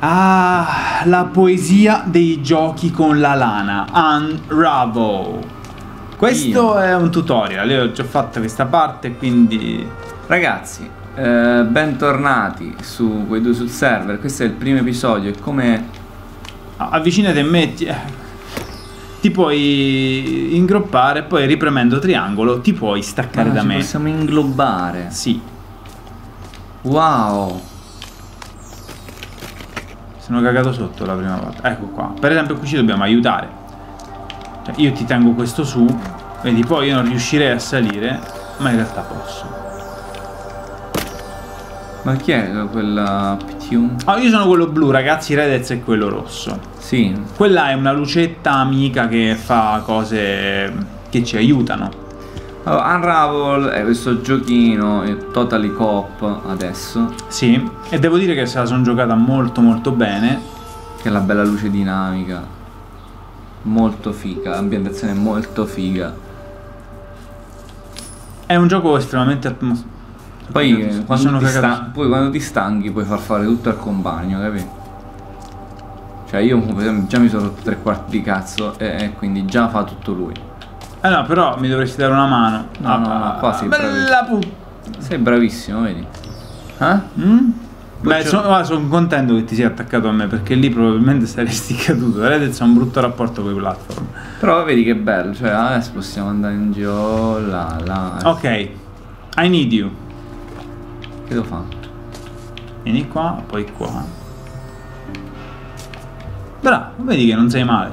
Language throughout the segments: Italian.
Ah, la poesia dei giochi con la lana. Unravel. Questo è un tutorial, io ho già fatto questa parte, quindi... Ragazzi, bentornati su quei due sul server. Questo è il primo episodio e come... Avvicinati a me, ti puoi ingroppare, poi ripremendo triangolo ti puoi staccare da ci me. possiamo inglobare. Sì. Wow. Sono cagato sotto la prima volta. Ecco qua. Per esempio qui ci dobbiamo aiutare. Cioè, io ti tengo questo su, vedi, poi io non riuscirei a salire, ma in realtà posso. Ma chi è quella Ptium? Ah, io sono quello blu, ragazzi, Redez è quello rosso. Sì. Quella è una lucetta amica che fa cose che ci aiutano. Allora, Unravel è questo giochino, è Totally Coop adesso. Sì, e devo dire che se la sono giocata molto molto bene. Che è la bella luce dinamica. Molto figa, l'ambientazione è molto figa. È un gioco estremamente atmosferico. Poi quando ti stanchi puoi far fare tutto al compagno, capito? Cioè io per esempio già mi sono rotto 3/4 di cazzo e quindi già fa tutto lui. No, però mi dovresti dare una mano. No, qua sei bravissimo. Sei bravissimo, vedi? Beh, sono contento che ti sia attaccato a me, perché lì probabilmente saresti caduto. Redez ha un brutto rapporto con i platform. Però vedi che bello, cioè adesso possiamo andare in giro là. Ok, I need you. Che devo fare? Vieni qua, poi qua. Bravo, vedi che non sei male.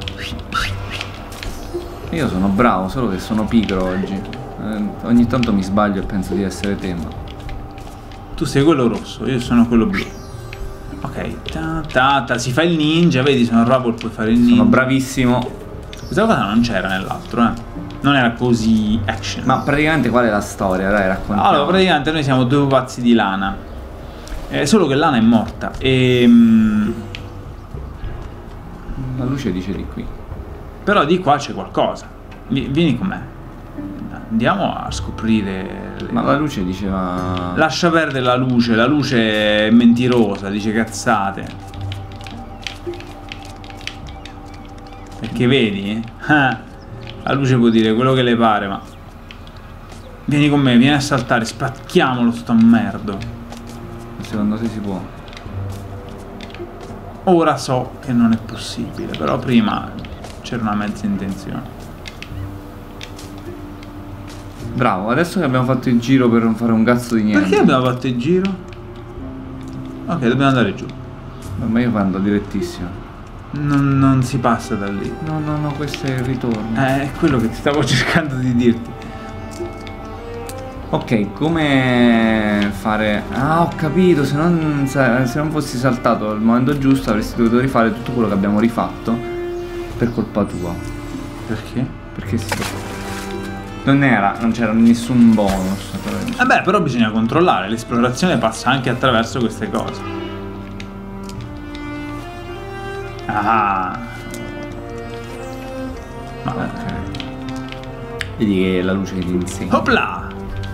Io sono bravo, solo che sono pigro oggi. Ogni tanto mi sbaglio e penso di essere te, ma... Tu sei quello rosso, io sono quello blu. Ok, si fa il ninja, vedi, sono Unravel, puoi fare il ninja. Sono bravissimo. Questa cosa non c'era nell'altro, Non era così action. Ma praticamente qual è la storia? Dai, raccontiamo. Allora, praticamente noi siamo due pupazzi di lana. Solo che lana è morta. La luce dice di qui. Però di qua c'è qualcosa. Vieni con me. Andiamo a scoprire. Ma la luce diceva... Lascia perdere la luce è mentirosa, dice cazzate. Perché vedi? La luce può dire quello che le pare, ma... Vieni con me, vieni a saltare, spacchiamolo sto merdo. Secondo te si può? Ora so che non è possibile, però prima c'era una mezza intenzione. Bravo, adesso che abbiamo fatto il giro per non fare un cazzo di niente. Perché abbiamo fatto il giro? Ok, dobbiamo andare giù. Ma io vado direttissimo. Non si passa da lì. No, questo è il ritorno. È quello che ti stavo cercando di dirti. Ok, come fare... Ah, ho capito, se non fossi saltato al momento giusto avresti dovuto rifare tutto quello che abbiamo rifatto per colpa tua. Perché? Perché sì. Non c'era nessun bonus. Vabbè, però bisogna controllare, l'esplorazione passa anche attraverso queste cose. Ah. Ma ok. Vedi che è la luce che ti insegna. Opla!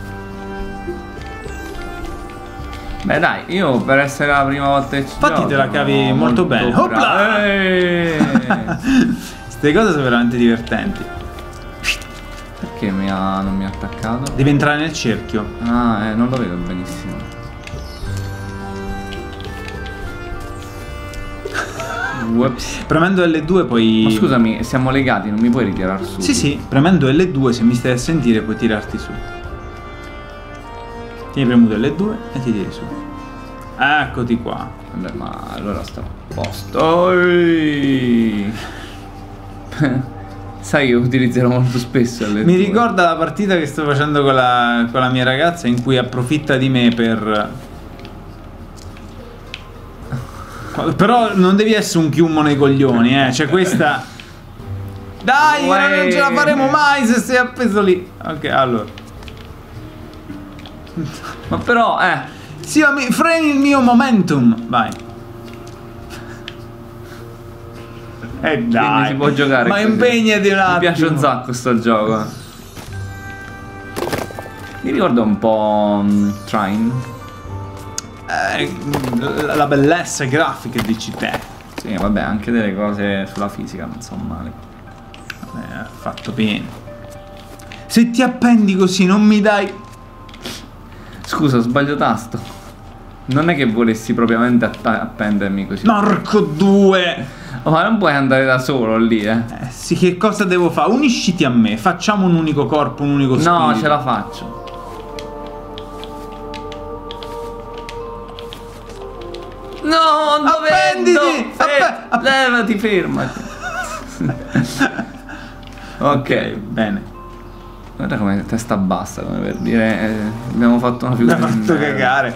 Beh dai, io per essere la prima volta che ci Infatti gioco, te la cavi molto bene. Opla! Queste cose sono veramente divertenti. Perché non mi ha attaccato? Devi entrare nel cerchio. Ah, non lo vedo benissimo. Whoops. Premendo L2 poi... Ma scusami, siamo legati, non mi puoi ritirare su? Sì, premendo L2 se mi stai a sentire puoi tirarti su. Tieni premuto L2 e ti tiri su. Eccoti qua. Vabbè, ma allora sto a posto. Sai che utilizzerò molto spesso L2. Mi ricorda la partita che sto facendo con la mia ragazza in cui approfitta di me per... Però non devi essere un chiummo nei coglioni, Cioè questa... Dai, non ce la faremo mai se sei appeso lì. Ok, allora. Ma però, Sì, freni il mio momentum. Vai. Dai. si può giocare ma così. impegnati un attimo. Mi piace un sacco sto gioco. Mi ricorda un po' Trine. la bellezza grafica dici te. Sì, vabbè, anche delle cose sulla fisica non sono male. Fatto bene. Se ti appendi così non mi dai... Scusa, ho sbagliato tasto. Non è che volessi propriamente appendermi così. Marco 2! Oh, ma non puoi andare da solo lì, sì, che cosa devo fare? Unisciti a me, facciamo un unico corpo, un unico spirito. No, ce la faccio. No, dove? Appenditi! Levati, fermati. Ok, bene. Guarda come testa bassa, come per dire abbiamo fatto una figura. Mi ha fatto cagare.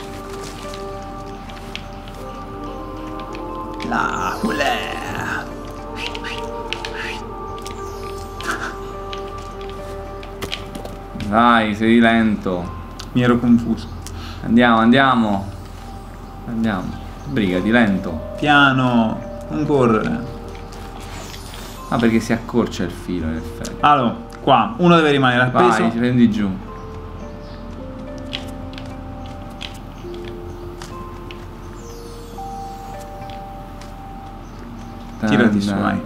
La Dai, sei lento. Mi ero confuso. Andiamo. Brigati, lento. Piano, non correre. Ah, perché si accorcia il filo, in effetti. Allora, qua, uno deve rimanere appeso. Vai, prendi giù. Tirati su, vai.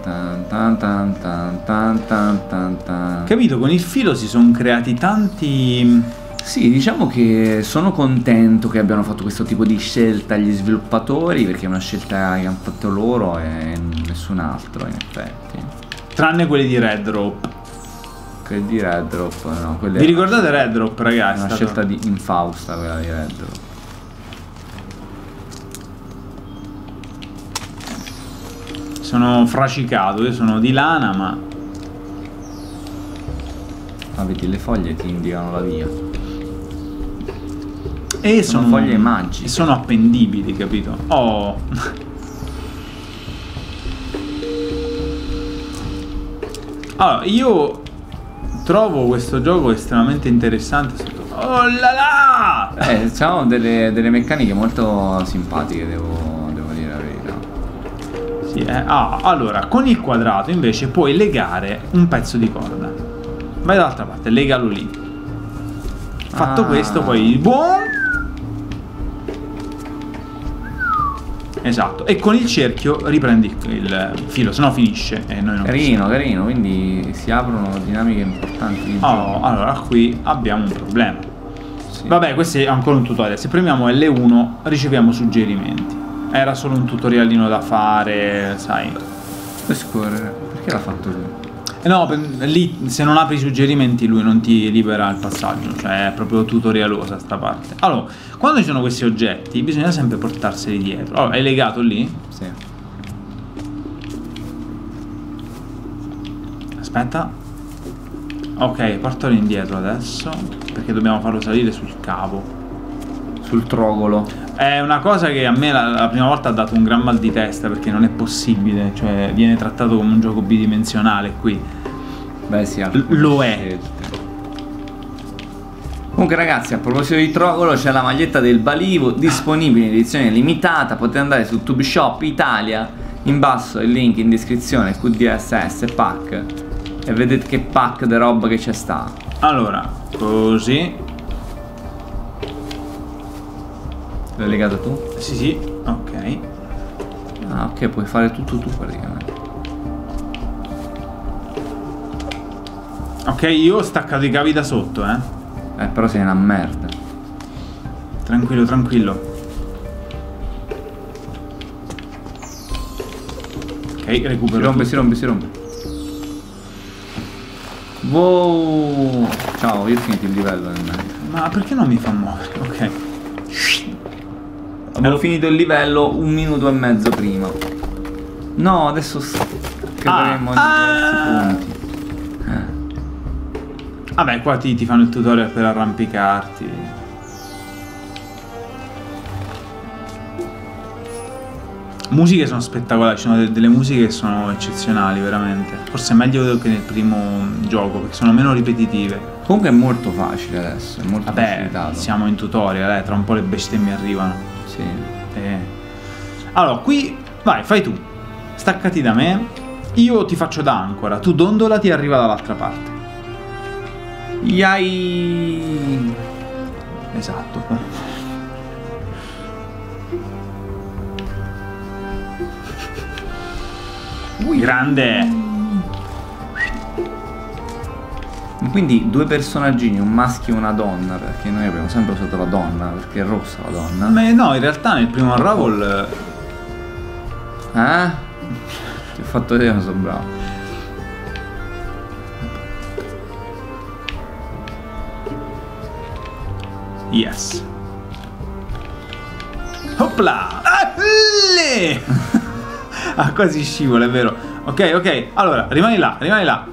Capito, con il filo si sono creati tanti... Sì, diciamo che sono contento che abbiano fatto questo tipo di scelta gli sviluppatori, perché è una scelta che hanno fatto loro e nessun altro, in effetti. Tranne quelli di Red Rope. Quelli di Red Rope, no. Vi ricordate Red Rope, ragazzi? È una scelta di infausta quella di Red Rope. Sono fracicato, io sono di lana, ma... Ah, vedi, le foglie ti indicano la via. E sono foglie magiche. E sono appendibili, capito? Oh. Allora, io trovo questo gioco estremamente interessante. Oh là là! Sono delle meccaniche molto simpatiche, devo dire la verità. Sì, allora, con il quadrato invece puoi legare un pezzo di corda. Vai dall'altra parte, legalo lì. Fatto questo, poi buon. Esatto, e con il cerchio riprendi il filo, sennò finisce e noi non carino, quindi si aprono dinamiche importanti di gioco. Allora qui abbiamo un problema. Sì. Vabbè, questo è ancora un tutorial. Se premiamo L1 riceviamo suggerimenti. Era solo un tutorialino da fare, sai. Puoi scorrere, perché l'ha fatto lui? No, lì se non apri i suggerimenti lui non ti libera il passaggio, cioè è proprio tutorialosa sta parte. Allora, quando ci sono questi oggetti bisogna sempre portarseli dietro. Allora, hai legato lì? Sì. Aspetta. Ok, portalo indietro adesso, perché dobbiamo farlo salire sul cavo. Sul trogolo. È una cosa che a me la prima volta ha dato un gran mal di testa, perché non è possibile, cioè viene trattato come un gioco bidimensionale qui. Beh sì, lo è. Comunque ragazzi, a proposito di trogolo, c'è la maglietta del Balivo disponibile in edizione limitata. Potete andare su Tube Shop Italia, in basso il link in descrizione, QDSS pack, e vedete che pack di roba che c'è sta. Allora, così. L'hai legato tu? Sì, ok. Ah, ok, puoi fare tutto tu praticamente. Ok, io ho staccato i cavi da sotto, però sei una merda. Tranquillo, tranquillo. Ok, recupero. Si rompe. Wow! Ciao, io ho finito il livello nel mentre. Ma perché non mi fa muovere? Ok. Avevo finito il livello 1 minuto e mezzo prima. No, adesso creeremo diversi punti. Vabbè, qua ti fanno il tutorial per arrampicarti. Musiche sono spettacolari, ci sono delle musiche che sono eccezionali, veramente. Forse meglio che nel primo gioco, perché sono meno ripetitive. Comunque è molto facile adesso, è molto facilitato. Siamo in tutorial, tra un po' le bestemmie arrivano. Sì. Allora, qui, vai, fai tu. Staccati da me. Io ti faccio da ancora, tu dondolati e arriva dall'altra parte. Yai! Esatto. Grande. Quindi 2 personaggini, un maschio e una donna, perché noi abbiamo sempre usato la donna, perché è rossa la donna. Ma no, in realtà nel primo Unravel... Ti ho fatto vedere, sono bravo. Yes. Opla! Ah, quasi scivola, è vero. Ok, ok. Allora, rimani là, rimani là.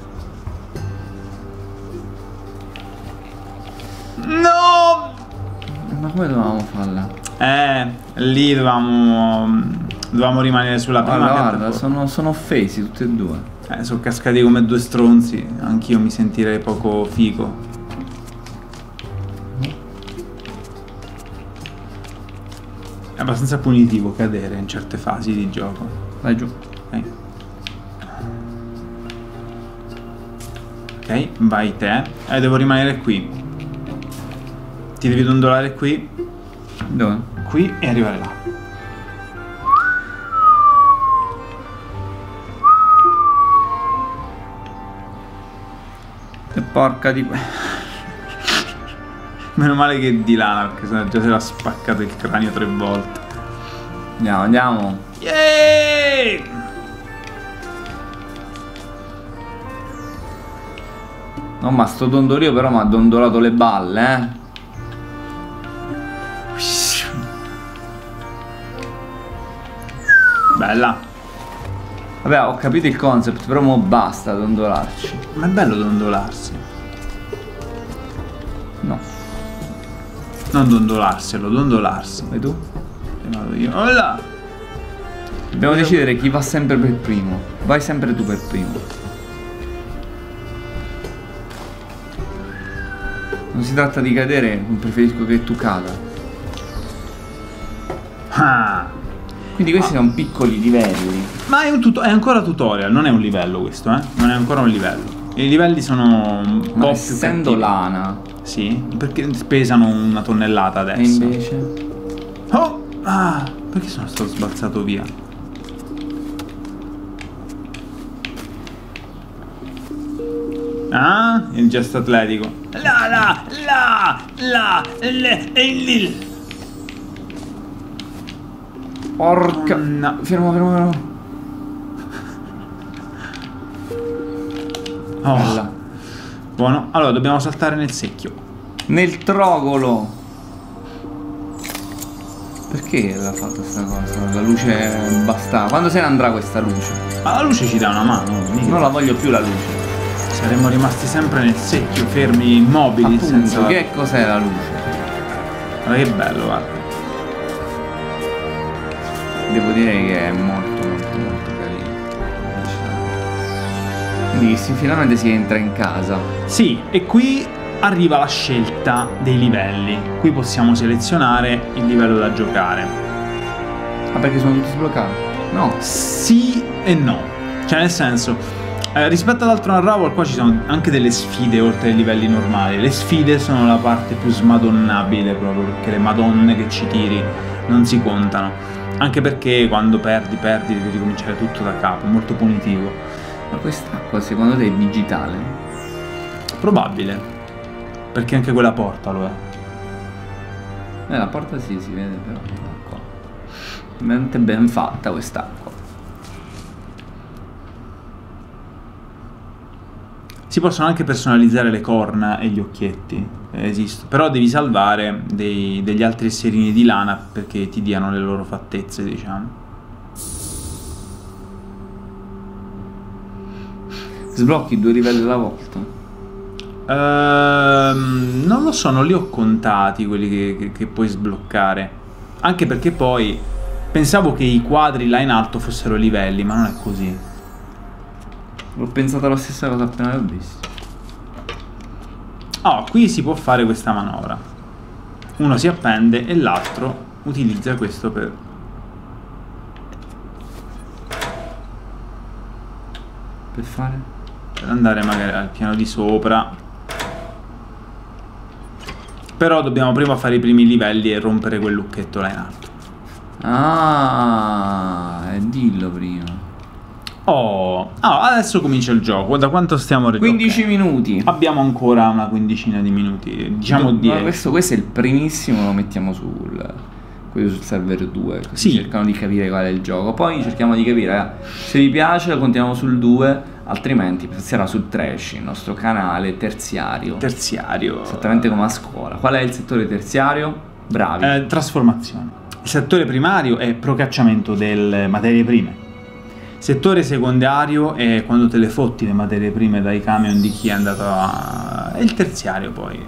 No! Ma come dovevamo farla? Lì dovevamo rimanere sulla prima Guarda, sono offesi tutti e due. Sono cascati come 2 stronzi. Anch'io mi sentirei poco figo. È abbastanza punitivo cadere in certe fasi di gioco. Vai giù. Ok, vai te. Devo rimanere qui. Ti devi dondolare qui. Dove? Qui e arrivare là. E porca di... Meno male che è di lana, perché sennò già si era spaccato il cranio 3 volte. Andiamo, andiamo. Yay! No, ma sto dondolio però mi ha dondolato le balle, Bella. Vabbè, ho capito il concept, però mo basta dondolarci. Ma è bello dondolarsi. No. Non dondolarselo, dondolarsi. Vai tu? E vado io. Oh là! Dobbiamo decidere chi va sempre per primo. Vai sempre tu per primo. Non si tratta di cadere, preferisco che tu cada. Ah. Quindi questi sono piccoli livelli. Ma è ancora tutorial, non è un livello questo, Non è ancora un livello. I livelli sono un po' Ma più essendo cattivi. lana. Sì, perché pesano 1 tonnellata E adesso. invece? Oh! Ah! Perché sono stato sbalzato via? Ah? Il gesto atletico. Porca. No. Fermo, fermo, fermo. Oh. Bella. Buono. Allora, dobbiamo saltare nel secchio. Nel trogolo. Perché l'ha fatta sta cosa? La luce basta. Quando se ne andrà questa luce? Ma la luce ci dà una mano. Non la voglio più la luce. Saremmo rimasti sempre nel secchio, fermi, immobili, Appunto, senza... che cos'è la luce? Guarda che bello, guarda. Devo dire che è molto molto molto carino. Quindi finalmente si entra in casa. Sì, e qui arriva la scelta dei livelli. Qui possiamo selezionare il livello da giocare. Ah, perché sono tutti sbloccati? No. Sì e no. Cioè, nel senso, rispetto all'altro Unravel qua ci sono anche delle sfide oltre ai livelli normali. Le sfide sono la parte più smadonnabile proprio, perché le madonne che ci tiri non si contano. Anche perché quando perdi devi ricominciare tutto da capo, molto punitivo. Ma quest'acqua secondo te è digitale? Probabile, perché anche quella porta lo è. La porta sì, si vede però. Qua. Veramente ben fatta quest'acqua. Si possono anche personalizzare le corna e gli occhietti, esistono, però devi salvare degli altri esserini di lana perché ti diano le loro fattezze, diciamo. Sblocchi 2 livelli alla volta? Non lo so, non li ho contati quelli che puoi sbloccare, anche perché poi pensavo che i quadri là in alto fossero livelli, ma non è così. Ho pensato la stessa cosa appena l'ho visto. Oh, qui si può fare questa manovra. Uno si appende e l'altro utilizza questo per fare? Per andare magari al piano di sopra. Però dobbiamo prima fare i primi livelli e rompere quel lucchetto là in alto. Ah, dillo prima. Oh, adesso comincia il gioco. Da quanto stiamo registrando? 15 minuti. Abbiamo ancora una quindicina di minuti, diciamo 10. Questo è il primissimo, lo mettiamo sul server 2, così sì. cercano di capire qual è il gioco. Poi cerchiamo di capire se vi piace continuiamo sul 2, altrimenti passerà sul trash, il nostro canale terziario. Esattamente come a scuola. Qual è il settore terziario? Bravi. Trasformazione. Il settore primario è procacciamento delle materie prime. Settore secondario è quando te le fotti le materie prime dai camion di chi è andato a... E il terziario poi.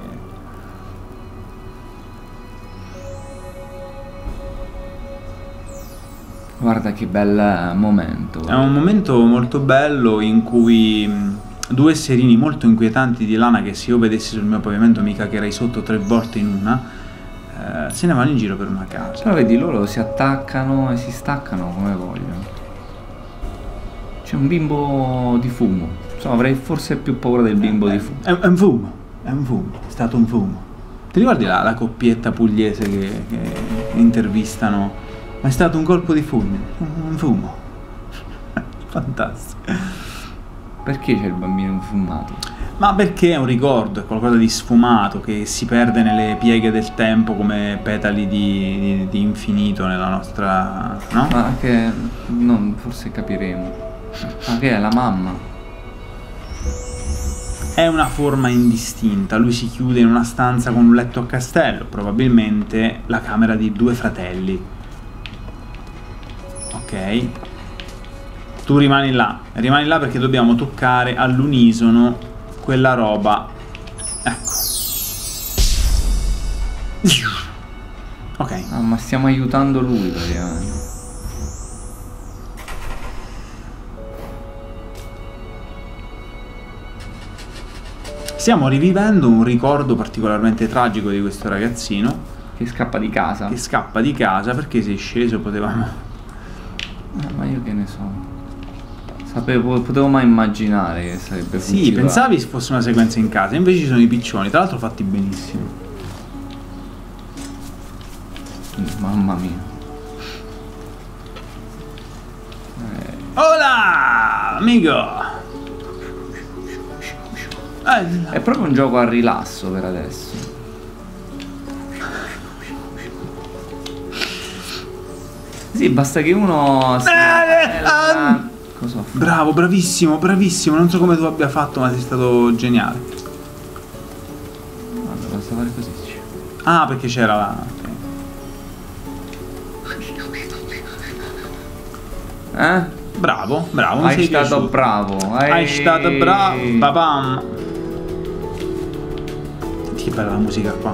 Guarda che bel momento. È un momento molto bello in cui due esserini molto inquietanti di lana, che se io vedessi sul mio pavimento mi cagherei sotto 3 volte in una, se ne vanno in giro per una casa. Però vedi, loro si attaccano e si staccano come vogliono. C'è un bimbo di fumo. Insomma, avrei forse più paura del bimbo di fumo. È un fumo, è stato un fumo. Ti ricordi la coppietta pugliese che intervistano? Ma è stato un colpo di fulmine, un fumo. Fantastico. Perché c'è il bambino infumato? Ma perché è un ricordo, è qualcosa di sfumato che si perde nelle pieghe del tempo come petali di infinito nella nostra... no? Ma che... non, forse capiremo. Ma che è la mamma? È una forma indistinta, lui si chiude in una stanza con un letto a castello, probabilmente la camera di 2 fratelli. Ok? Tu rimani là perché dobbiamo toccare all'unisono quella roba. Ecco. Ok. Ah, ma stiamo aiutando lui praticamente. Stiamo rivivendo un ricordo particolarmente tragico di questo ragazzino che scappa di casa. Perché sei sceso, potevamo... Ma io che ne so. Potevo mai immaginare che sarebbe funzionato. Sì, pensavi fosse una sequenza in casa, invece ci sono i piccioni, tra l'altro fatti benissimo. Mamma mia. Hola, amico! È proprio un gioco a rilasso per adesso. Sì, basta che uno cosa fa? Bravo, bravissimo, non so come tu abbia fatto, ma sei stato geniale. Guarda, basta fare così. Ah, perché c'era la... Bravo, Hai stato bravo. Hai stato bravo, papam. Che bella la musica qua.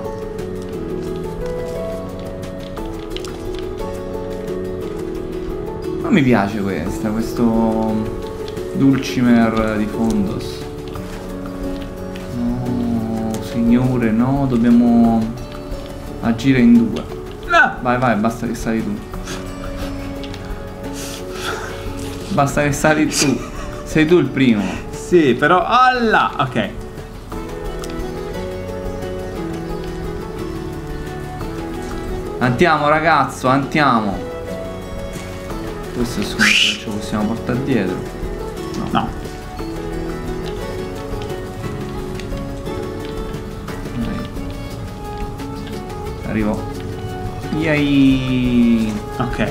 Non mi piace questo Dulcimer di Fondos. No, signore, no, dobbiamo agire in 2. No. Vai, basta che sali tu. Basta che sali tu. Sei tu il primo. Sì, però... alla! Ok. Andiamo ragazzo, andiamo. Questo è sicuro che ce lo possiamo portare dietro. No. Arrivo. Yay. Ok.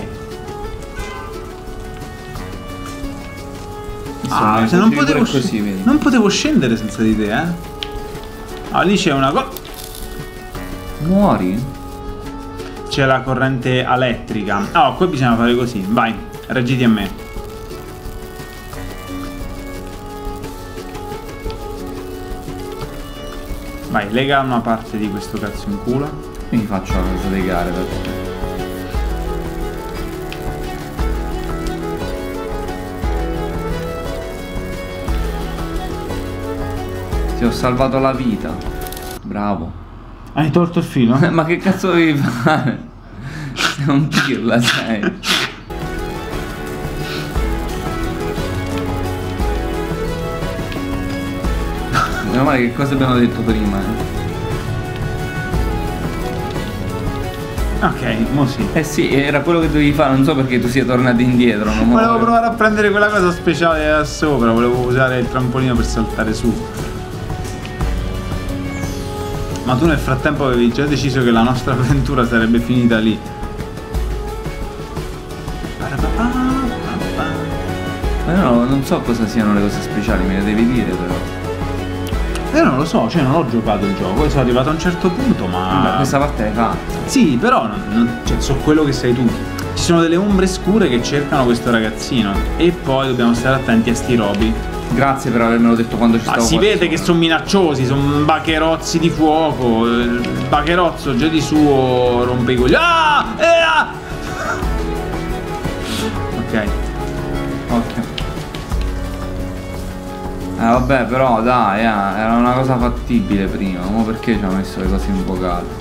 Se non potevo così, non potevo scendere senza di te, eh. Ah, lì c'è una cosa. Muori? C'è la corrente elettrica. Ah, qui bisogna fare così. Vai, reggiti a me. Vai, lega una parte di questo cazzo in culo. Quindi faccio la slegare da te. Ti ho salvato la vita. Bravo. Hai tolto il filo? Ma che cazzo devi fare? Sei un pirla, sei. Meno male che cosa abbiamo detto prima, Ok, mo sì. Eh sì, era quello che dovevi fare, non so perché tu sia tornato indietro. Non me lo- Volevo provare a prendere quella cosa speciale da sopra, volevo usare il trampolino per saltare su. Ma tu nel frattempo avevi già deciso che la nostra avventura sarebbe finita lì. Ma no, non so cosa siano le cose speciali, me le devi dire però. Non lo so, cioè non ho giocato il gioco, sono arrivato a un certo punto, ma... Vabbè, questa parte l'hai fatta. Sì, però cioè, so quello che sei tu. Ci sono delle ombre scure che cercano questo ragazzino e poi dobbiamo stare attenti a sti robi. Grazie per avermelo detto quando ci Ma stavo si qua vede che sopra. sono minacciosi, sono bacherozzi di fuoco. Il bacherozzo già di suo rompe i coglioni. Ah! Ok. Occhio. Vabbè, però dai, era una cosa fattibile prima. Ma perché ci ha messo le cose invocate?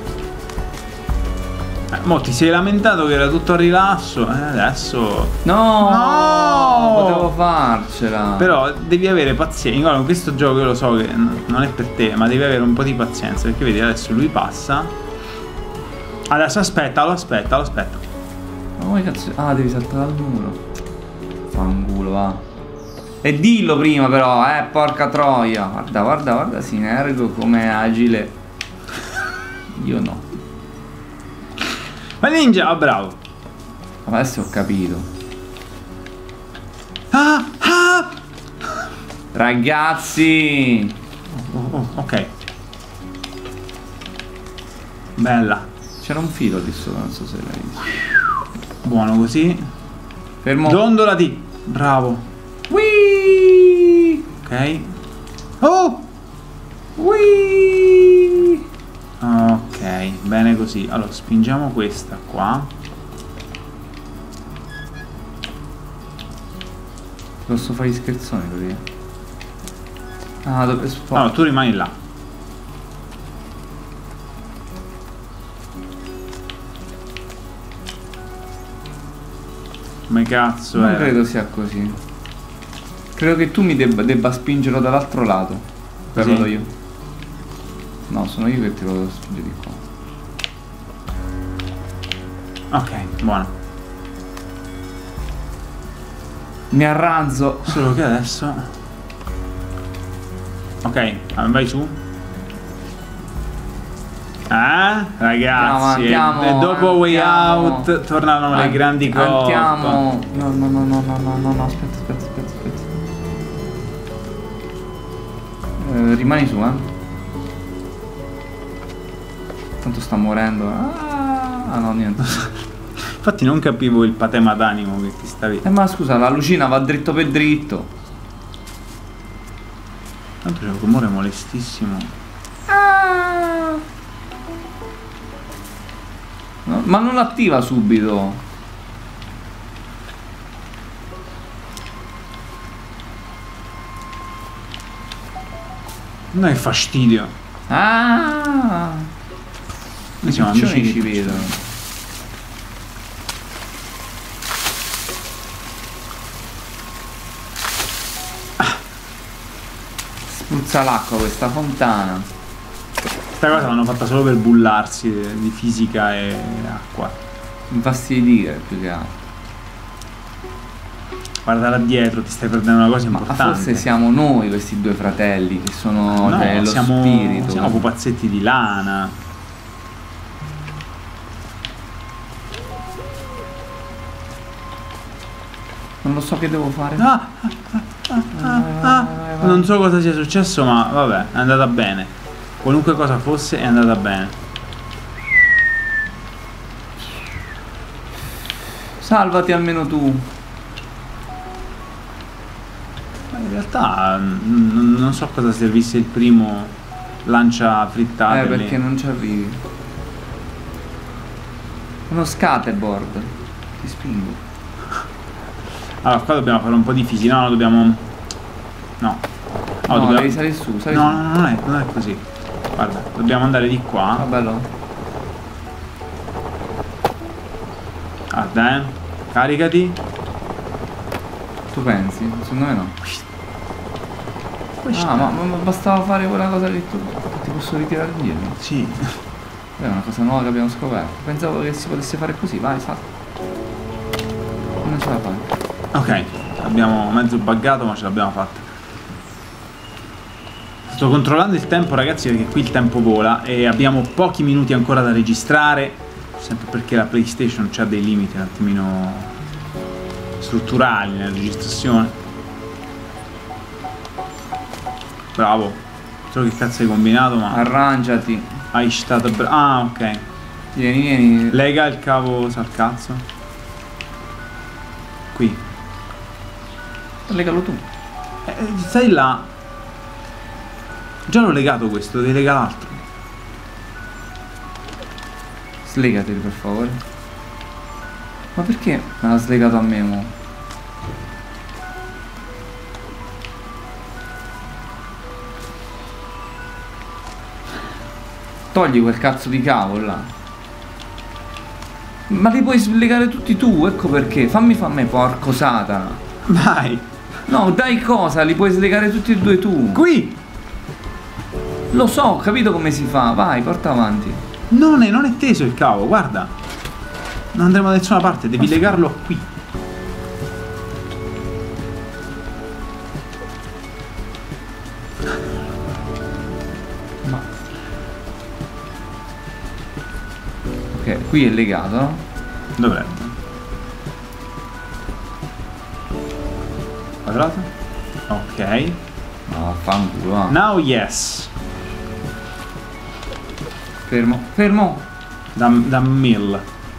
Mo ti sei lamentato che era tutto a rilasso, adesso... No! No! Potevo farcela. Però devi avere pazienza. Guarda, con questo gioco io lo so che non è per te, ma devi avere un po' di pazienza, perché vedi adesso lui passa. Adesso aspetta, lo aspetta. Ma come cazzo? Ah, devi saltare dal muro. Fanculo, va. E dillo prima però, porca troia. Guarda, Sinergo come agile. Io no. Ma ninja, ah, bravo. Ma adesso ho capito. Ah! Ragazzi! Ok. Bella. C'era un filo lì sopra, non so se l'hai visto. Buono così. Fermo. Dondolati. Bravo. Whee! Ok. Oh! Whee! Ok, bene così. Allora, spingiamo questa qua. Posso fare gli scherzoni così? Ah, dove No, tu rimani là. Come cazzo Non è? credo sia così. Credo che tu mi debba spingerlo dall'altro lato. Per Sì. lo do io. No, sono io che te lo spingo di qua. Ok, buono. Mi arranzo. Solo che adesso... Ok, vai su. Ragazzi, Andiamo, e dopo Way andiamo. Out tornano le grandi cose. Andiamo. No, aspetta. Rimani su, Tanto sta morendo. Ah, no, niente. Infatti non capivo il patema d'animo che ti stavi... Ma scusa, la lucina va dritto per dritto. Tanto c'è un rumore molestissimo. No, ma non attiva subito. Non è fastidio. Ah, Noi siamo i piccioni amici ci di- vedono. Spruzza l'acqua questa fontana. Questa cosa l'hanno fatta solo per bullarsi di fisica e acqua. Infastidire più che altro. Guarda là dietro, ti stai perdendo una cosa Ma importante. forse siamo noi questi due fratelli che sono No, cioè, lo spirito. siamo pupazzetti di lana. Non lo so che devo fare. Vai. Non so cosa sia successo, ma vabbè, è andata bene. Qualunque cosa fosse, è andata bene. Salvati almeno tu. Ma in realtà non so cosa servisse il primo lancia frittate lì. Perché non ci arrivi. Uno skateboard. Ti spingo. Allora, qua dobbiamo fare un po' di fisica. No, dobbiamo... No. No, dobbiamo... devi salire su, sali No, su. no, non è così. Guarda, dobbiamo andare di qua. Va bello. Guarda, caricati. Tu pensi? Secondo me no. Ah, ma bastava fare quella cosa lì tu. Ti posso ritirare indietro. Sì. È una cosa nuova che abbiamo scoperto. Pensavo che si potesse fare così, vai, salta. Non ce la fai. Ok, abbiamo mezzo buggato ma ce l'abbiamo fatta. Sto controllando il tempo ragazzi perché qui il tempo vola e abbiamo pochi minuti ancora da registrare, sempre perché la PlayStation ha dei limiti un attimino strutturali nella registrazione. Bravo, so che cazzo hai combinato ma Arrangiati. hai stato ah ok. Vieni. Lega il cavo al cazzo. Qui. Legalo tu. Stai là. Già l'ho legato questo, devi legare l'altro. Slegateli per favore. Ma perché me l'ha slegato a me mo? Togli quel cazzo di cavo là. Ma li puoi slegare tutti tu, ecco perché. Fammi porco satana. Vai. No, dai cosa, li puoi slegare tutti e due tu. Qui. Lo so, ho capito come si fa, vai, porta avanti. Non è teso il cavo, guarda. Non andremo da nessuna parte, devi legarlo qui. Ma... Ok, qui è legato, no? Dovrebbe. Quadrato? Ok. No, fanculo, va. Now yes. Fermo. Da mill.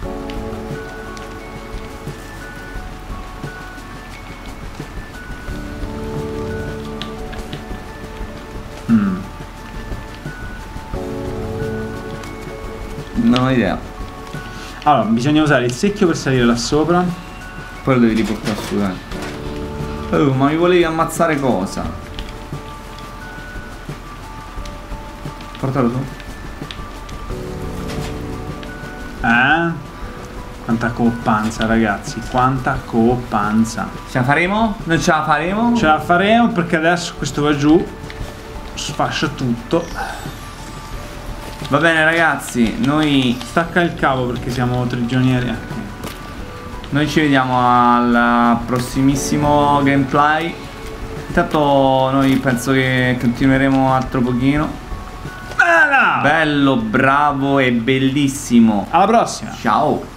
Non ho idea. Allora, bisogna usare il secchio per salire là sopra. Poi lo devi riportare su, Oh, ma mi volevi ammazzare cosa? Portalo su. Quanta coppanza ragazzi, quanta coppanza. Ce la faremo? Non ce la faremo? Ce la faremo perché adesso questo va giù, sfascia tutto. Va bene ragazzi, noi Stacca il cavo perché siamo prigionieri. ci vediamo al prossimissimo gameplay. Intanto noi penso che continueremo altro pochino. Bella! Bello, bravo e bellissimo. Alla prossima! Ciao.